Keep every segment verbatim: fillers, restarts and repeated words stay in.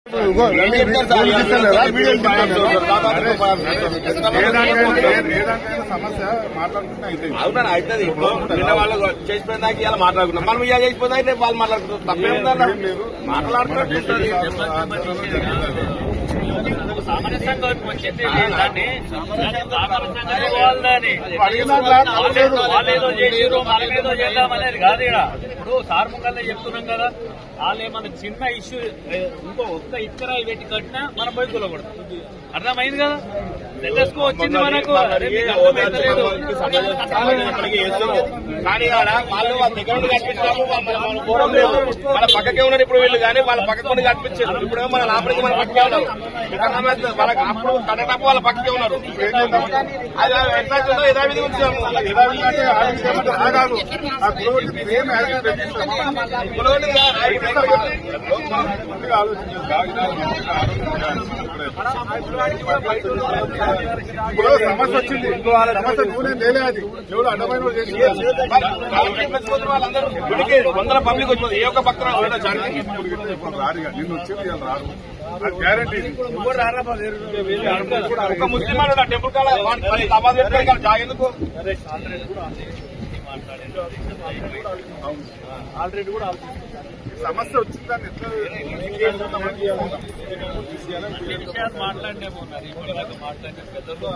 అవునా అవుతుంది. ఇప్పుడు నిన్న వాళ్ళు చేసిపోయిందాక ఇలా మాట్లాడుకున్నాం, మనం ఇలా చేసిపోయిందా రేపు వాళ్ళు మాట్లాడుకుంటాం. తప్పేముందా మాట్లాడుతున్నట్టు సామాన్య సంఘం వచ్చింది దాన్ని వాళ్ళేదో చేసిరో మనమేదో చేద్దామనేది కాదు. ఇక్కడ ఇప్పుడు సార్ ముంగల్నే చెప్తున్నాం కదా, వాళ్ళు ఏమన్నా చిన్న ఇష్యూ ఇంకో ఒక్క ఇక్కరాయి పెట్టి కట్టినా మనం పోయి కూలకూడదు. అర్థమైంది కదా, తెలుసుకో వచ్చింది మనకు. కానీ వాళ్ళు వాళ్ళ దగ్గర కనిపిస్తాము, వాళ్ళ పక్కకే ఉన్నారు ఇప్పుడు వీళ్ళు, కానీ వాళ్ళ పక్కకు కనిపించారు. ఇప్పుడేమో మన లోపలికి మన పక్కకే ఉన్నారు. వాళ్ళకి అప్పుడు కన్నటప్పు వాళ్ళ పక్కకే ఉన్నారు. అది ఎట్లా చూద్దాం యథావిధి ఉంచాము. ఇప్పుడు సమస్య వచ్చింది, సమస్య నువ్వు నేనే అది ఎవరు అడ్డమైన వాళ్ళందరూ వందల పబ్లిక్ వచ్చింది. ఏ ఒక్క పక్కన రారుగా నిన్ను వచ్చేది రారు, అది గ్యారంటీ. ఒక ముస్లిం అన్నాడు టెంపుల్ కాడ తబాద్ పెట్టుకోవాలి జాగేందుకు. ఆల్రెడీ కూడా సమస్య వచ్చిందని విషయాలు మాట్లాడినే ఉన్నారు. ఇప్పటిదాకా మాట్లాడిన పెద్దలు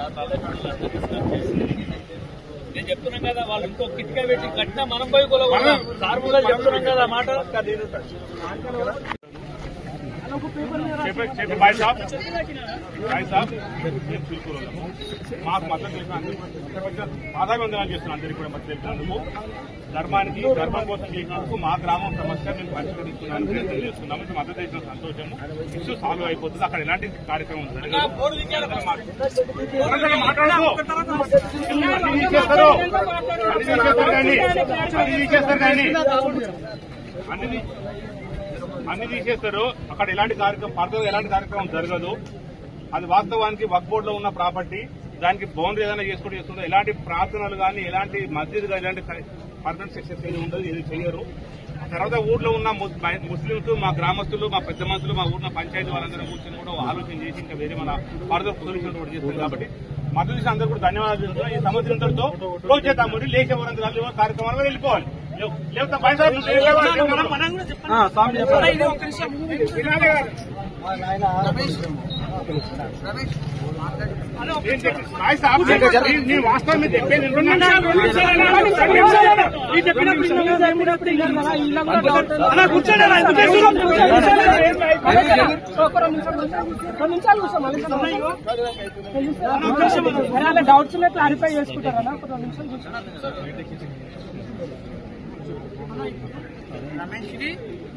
నేను చెప్తున్నాం కదా, వాళ్ళు ఇంకో కిట్కా పెట్టి కట్టినా మనం పోయి కొలగొడతాం. సార్ ముందు చెప్తున్నాం కదా మాట. భాయ్ సాబ్ భాయ్ సాబ్ మాకు మద్దతు చేసిన పాదాభివందనాలు చేస్తున్నాం. అందరికీ కూడా మద్దతు తెలిసినందుకు, ధర్మానికి ధర్మం కోసం చేసినందుకు, మా గ్రామం సమస్య మేము పరిష్కరిస్తున్నాను ప్రయత్నం చేస్తున్నాము. మద్దతు చేసిన సంతోషము. ఇష్యూ సాల్వ్ అయిపోతుంది. అక్కడ ఎలాంటి కార్యక్రమం ఉంటుంది మాట్లాడదు చేస్తారు కానీ అన్ని అన్ని తీసేస్తారు. అక్కడ ఎలాంటి కార్యక్రమం ఫర్దర్ ఎలాంటి కార్యక్రమం జరగదు. అది వాస్తవానికి వక్ఫ్ బోర్డులో ఉన్న ప్రాపర్టీ, దానికి బౌండరీ ఏదైనా చేసుకుంటూ చేస్తుందో ఎలాంటి ప్రార్థనలు కానీ ఎలాంటి మస్జిద్ కానీ ఎలాంటి ఫర్దర్ సెక్షన్స్ ఏది ఉండదు, ఏది చేయరు. తర్వాత ఊర్లో ఉన్న ముస్లింస్, మా గ్రామస్తులు, మా పెద్ద మనుషులు, మా ఊర్లో పంచాయతీ వాళ్ళందరూ కూర్చొని కూడా ఆలోచన చేసి ఇంకా వేరే మన ఫర్దర్ సొల్యూషన్ కూడా చేస్తారు. కాబట్టి మద్దతు చేసిన అందరూ కూడా ధన్యవాదాలు చెప్తున్నారు. ఈ సంవత్సరంతో క్లోజ్ చేద్దాము, లేచే వరంగల్ కార్యక్రమాలు వెళ్ళిపోవాలి. లేకపోతే వాస్తవం మీద చెప్పేది డౌట్స్ క్లారిఫై చేసుకుంటారా? రమేష్ ఇది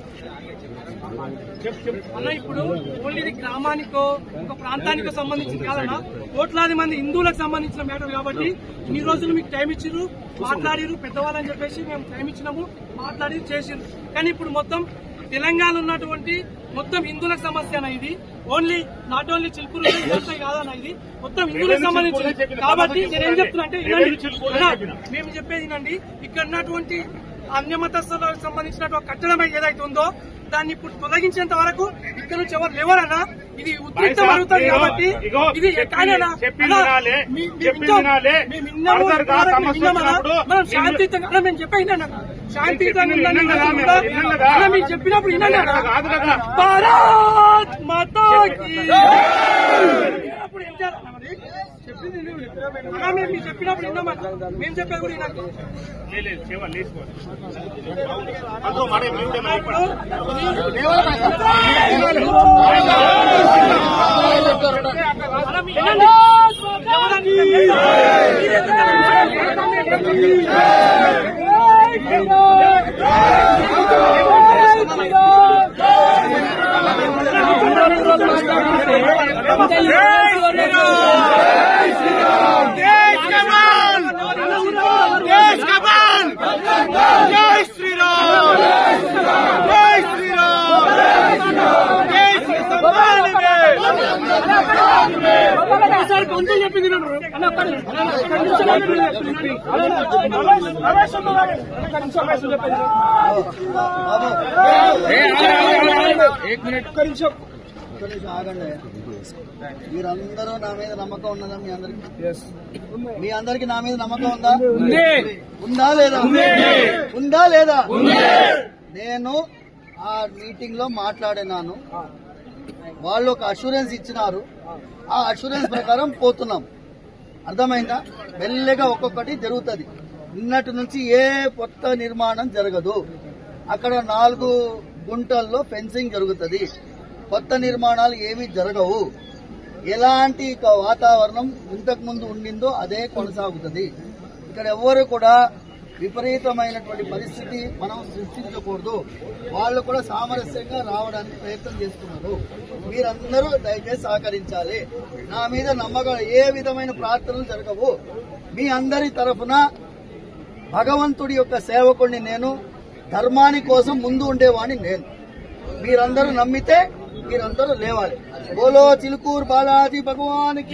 అన్న, ఇప్పుడు ఓన్లీ ఇది గ్రామానికో ఒక ప్రాంతానికో సంబంధించింది కాదన్నా, కోట్లాది మంది హిందువులకు సంబంధించిన మ్యాటర్ కాబట్టి ఇన్ని రోజులు మీకు టైం ఇచ్చిర్రు, మాట్లాడిరు పెద్దవాళ్ళని చెప్పేసి మేము టైం ఇచ్చినాము, మాట్లాడి చేసిరు. కానీ ఇప్పుడు మొత్తం తెలంగాణ ఉన్నటువంటి మొత్తం హిందువులకు సమస్య అన్న ఇది. ఓన్లీ నాట్ ఓన్లీ చిలుకూరు కాదన్న, ఇది మొత్తం హిందువులకు సంబంధించింది. కాబట్టి నేనేం చెప్తున్నా అంటే మేము చెప్పేది వినండి. ఇక్కడ ఉన్నటువంటి అన్యమతస్థులకు సంబంధించినటువంటి కట్టడం ఏదైతే ఉందో దాన్ని ఇప్పుడు తొలగించేంత వరకు ఇక్కడ నుంచి ఎవరు లేవరన్నా. ఇది ఉద్రిక్తం అవుతుంది కాబట్టి ఇది మనం శాంతియుతంగా మేము చెప్పినా శాంతియుతంగా మేము చెప్పినప్పుడు వినండి. భారత్ మాతాకి అప్పుడు ఏం చేయాలన్నా? మరి చెప్పింది మేము చెప్పినప్పుడు విన్నామన్నా, మేము చెప్పేది కూడా వినాలి. గారు పంతులు చెప్పింది వినండి. అన్న, ఒక్క నిమిషం. అన్న, ఒక్క నిమిషం ఆగండి. అన్న, రమేష్ అన్న గారు, ఒక్క నిమిషం రమేష్ చెప్పింది. ఒక్క నిమిషం. ఆగండి. మీరందరూ నా మీద నమ్మకం ఉన్నదా? మీ అందరికి మీ అందరికి నా మీద నమ్మకం ఉందా? ఉందా లేదా? ఉందా లేదా? నేను ఆ మీటింగ్ లో మాట్లాడినాను. వాళ్ళు ఒక అష్యూరెన్స్ ఇచ్చినారు. ఆ అష్యూరెన్స్ ప్రకారం పోతున్నాం. అర్థమైందా? మెల్లగా ఒక్కొక్కటి జరుగుతుంది. నిన్నటి నుంచి ఏ కొత్త నిర్మాణం జరగదు. అక్కడ నాలుగు గుంటల్లో ఫెన్సింగ్ జరుగుతుంది. కొత్త నిర్మాణాలు ఏమీ జరగవు. ఎలాంటి వాతావరణం ఇంతకు ముందు ఉండిందో అదే కొనసాగుతుంది. ఇక్కడ ఎవ్వరు కూడా విపరీతమైనటువంటి పరిస్థితి మనం సృష్టించకూడదు. వాళ్ళు కూడా సామరస్యంగా రావడానికి ప్రయత్నం చేస్తున్నారు. మీరందరూ దయచేసి సహకరించాలి. నా మీద నమ్మకం, ఏ విధమైన ప్రార్థనలు జరగవు. మీ అందరి తరఫున భగవంతుడి యొక్క సేవకుడిని నేను, ధర్మాని కోసం ముందు ఉండేవాడిని నేను. మీరందరూ నమ్మితే మీరందరూ లేవాలి. బోలో చిలుకూరు బాలాజీ భగవానికి